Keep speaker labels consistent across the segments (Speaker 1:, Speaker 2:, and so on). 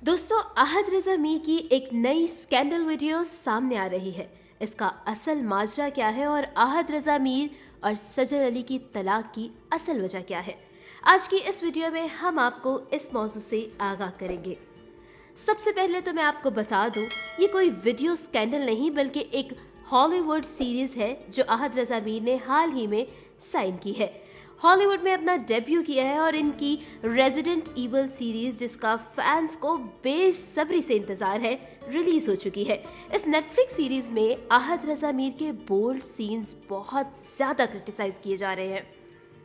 Speaker 1: दोस्तों, आहद रज़ा मीर की एक नई स्कैंडल वीडियो सामने आ रही है। इसका असल माजरा क्या है और आहद रज़ा मीर और सजल अली की तलाक की असल वजह क्या है, आज की इस वीडियो में हम आपको इस मौजू से आगाह करेंगे। सबसे पहले तो मैं आपको बता दूं, ये कोई वीडियो स्कैंडल नहीं बल्कि एक हॉलीवुड सीरीज है जो आहद रज़ा मीर ने हाल ही में साइन की है। हॉलीवुड में अपना डेब्यू किया है और इनकी रेजिडेंट ईवल सीरीज, जिसका फैंस को बेसब्री से इंतजार है, रिलीज हो चुकी है। इस नेटफ्लिक्स सीरीज में आहद रज़ा मीर के बोल्ड सीन्स बहुत ज्यादा क्रिटिसाइज किए जा रहे हैं।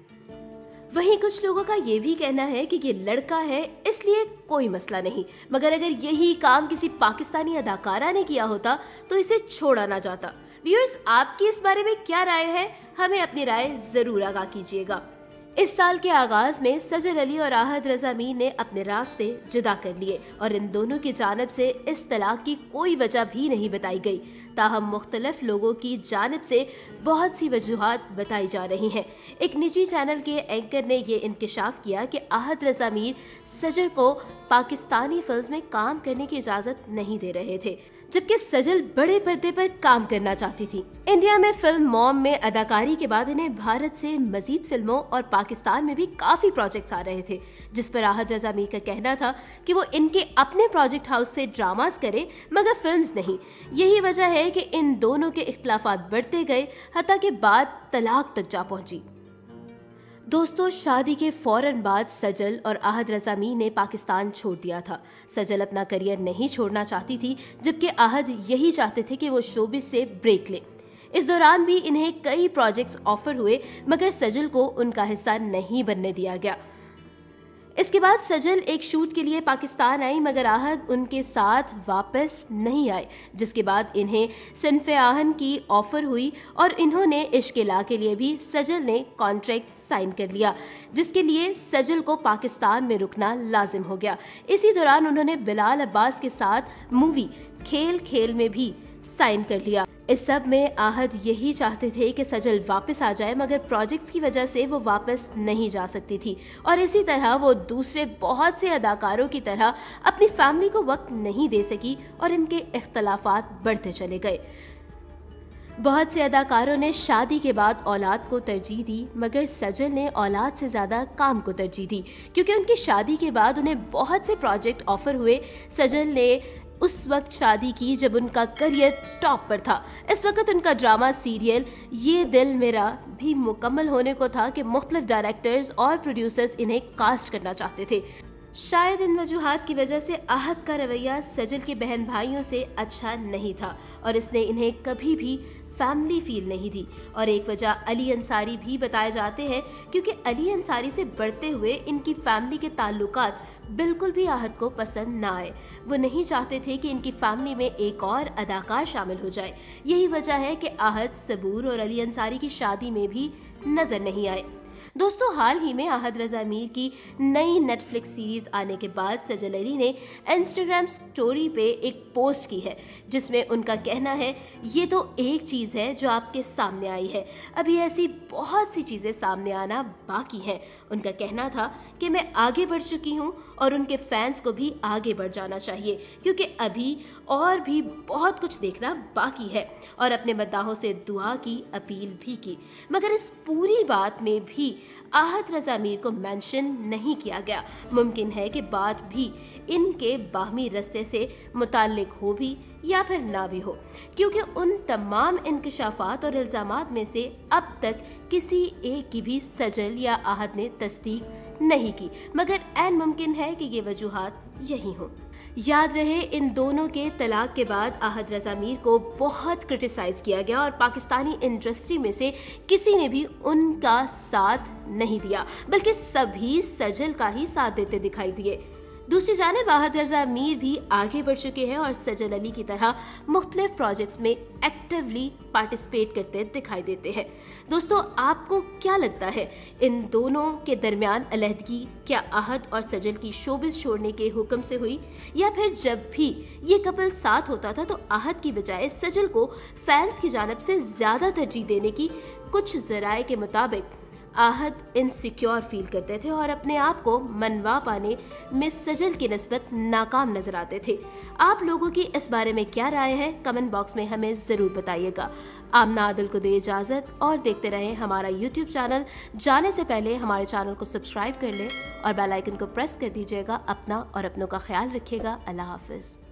Speaker 1: वहीं कुछ लोगों का ये भी कहना है कि ये लड़का है इसलिए कोई मसला नहीं, मगर अगर यही काम किसी पाकिस्तानी अदाकारा ने किया होता तो इसे छोड़ा ना जाता। व्यूअर्स, आपकी इस बारे में क्या राय है? हमें अपनी राय जरूर आगाह कीजिएगा। इस साल के आगाज में सजल अली और आहद रज़ा मीर ने अपने रास्ते जुदा कर लिए और इन दोनों की जानिब से इस तलाक की कोई वजह भी नहीं बताई गई। ताहम मुख्तलिफ लोगों की जानिब से बहुत सी वजूहात बताई जा रही हैं। एक निजी चैनल के एंकर ने ये इंकशाफ किया कि आहद रज़ा मीर सजल को पाकिस्तानी फिल्म में काम करने की इजाजत नहीं दे रहे थे, जबकि सजल बड़े पर्दे पर काम करना चाहती थी। इंडिया में फिल्म मॉम में अदाकारी के बाद इन्हें भारत से मजीद फिल्मों और पाकिस्तान में भी काफी प्रोजेक्ट्स आ रहे थे, जिस पर आहद रज़ा मीर का कहना था कि वो इनके अपने प्रोजेक्ट हाउस से ड्रामास करे मगर फिल्म्स नहीं। यही वजह है कि इन दोनों के इख्तलाफात बढ़ते गए, हत्ता के बाद तलाक तक जा पहुंची। दोस्तों, शादी के फौरन बाद सजल और आहद रज़ा मीर ने पाकिस्तान छोड़ दिया था। सजल अपना करियर नहीं छोड़ना चाहती थी, जबकि आहद यही चाहते थे कि वो शोबिस से ब्रेक ले। इस दौरान भी इन्हें कई प्रोजेक्ट्स ऑफर हुए, मगर सजल को उनका हिस्सा नहीं बनने दिया गया। इसके बाद सजल एक शूट के लिए पाकिस्तान आई, मगर आहद उनके साथ वापस नहीं आए, जिसके बाद इन्हें सिन्फ़े आहन की ऑफर हुई और इन्होंने इश्क़-ए-ला के लिए भी सजल ने कॉन्ट्रैक्ट साइन कर लिया, जिसके लिए सजल को पाकिस्तान में रुकना लाजिम हो गया। इसी दौरान उन्होंने बिलाल अब्बास के साथ मूवी खेल खेल में भी साइन कर लिया। इस सब में आहद यही चाहते थे कि सजल वापस आ जाए, मगर प्रोजेक्ट्स की वजह से वो वापस नहीं जा सकती थी और इसी तरह वो दूसरे बहुत से अदाकारों की तरह अपनी फैमिली को वक्त नहीं दे सकी और इनके इख्तलाफात बढ़ते चले गए। बहुत से अदाकारों ने शादी के बाद औलाद को तरजीह दी, मगर सजल ने औलाद से ज्यादा काम को तरजीह दी, क्योंकि उनकी शादी के बाद उन्हें बहुत से प्रोजेक्ट ऑफर हुए। सजल ने उस वक्त शादी की जब उनका करियर टॉप पर था। इस वक्त उनका ड्रामा सीरियल ये दिल मेरा भी मुकम्मल होने को था कि मुख्तलिफ डायरेक्टर्स और प्रोड्यूसर्स इन्हें कास्ट करना चाहते थे। शायद इन वजूहात की वजह से आहद का रवैया सजल के बहन भाइयों से अच्छा नहीं था और इसने इन्हें कभी भी फैमिली फील नहीं दी। और एक वजह अली अंसारी भी बताए जाते हैं, क्योंकि अली अंसारी से बढ़ते हुए इनकी फैमिली के ताल्लुकात बिल्कुल भी आहद को पसंद ना आए। वो नहीं चाहते थे कि इनकी फैमिली में एक और अदाकार शामिल हो जाए। यही वजह है कि आहद, सबूर और अली अंसारी की शादी में भी नजर नहीं आए। दोस्तों, हाल ही में आहद रज़ा मीर की नई नेटफ्लिक्स सीरीज आने के बाद सजल अली ने इंस्टाग्राम स्टोरी पे एक पोस्ट की है, जिसमें उनका कहना है, ये तो एक चीज़ है जो आपके सामने आई है, अभी ऐसी बहुत सी चीज़ें सामने आना बाकी हैं। उनका कहना था कि मैं आगे बढ़ चुकी हूँ और उनके फैंस को भी आगे बढ़ जाना चाहिए, क्योंकि अभी और भी बहुत कुछ देखना बाकी है, और अपने मद्दाहों से दुआ की अपील भी की। मगर इस पूरी बात में भी आहद रज़ा मीर को मेंशन नहीं किया गया। मुमकिन है कि बात भी इनके बाहमी रस्ते से मुताल्लिक हो भी या फिर ना भी हो, क्योंकि उन तमाम इंकशाफात और इल्जामात में से अब तक किसी एक की भी सजल या आहद ने तस्दीक नहीं की, मगर ऐन मुमकिन है कि ये वजूहात यही हों। याद रहे, इन दोनों के तलाक के बाद आहद रज़ा मीर को बहुत क्रिटिसाइज किया गया और पाकिस्तानी इंडस्ट्री में से किसी ने भी उनका साथ नहीं दिया, बल्कि सभी सजल का ही साथ देते दिखाई दिए। दूसरी जानिब आहद रज़ा मीर भी आगे बढ़ चुके हैं और सजल अली की तरह मुख्तलिफ प्रोजेक्ट्स में एक्टिवली पार्टिसिपेट करते दिखाई देते हैं। दोस्तों, आपको क्या लगता है, इन दोनों के दरमियान अलहदगी क्या आहद और सजल की शोबिस छोड़ने के हुक्म से हुई, या फिर जब भी ये कपल साथ होता था तो आहद की बजाय सजल को फैंस की जानिब से ज्यादा तरजीह देने की कुछ जराए के मुताबिक आहद इनसिक्योर फील करते थे और अपने आप को मनवा पाने में सजल की निस्बत नाकाम नजर आते थे। आप लोगों की इस बारे में क्या राय है, कमेंट बॉक्स में हमें जरूर बताइएगा। आमना आदिल को दे इजाजत और देखते रहें हमारा यूट्यूब चैनल। जाने से पहले हमारे चैनल को सब्सक्राइब कर लें और बेल आइकन को प्रेस कर दीजिएगा। अपना और अपनों का ख्याल रखिएगा। अल्लाह हाफिज।